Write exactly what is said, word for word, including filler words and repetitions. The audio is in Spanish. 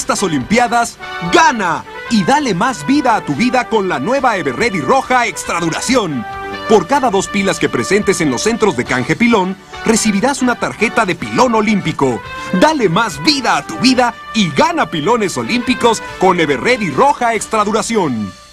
estas Olimpiadas, ¡gana! Y dale más vida a tu vida con la nueva Everready Roja Extra Duración. Por cada dos pilas que presentes en los centros de canje Pilón, recibirás una tarjeta de pilón olímpico. Dale más vida a tu vida y gana pilones olímpicos con Everready Roja Extra Duración.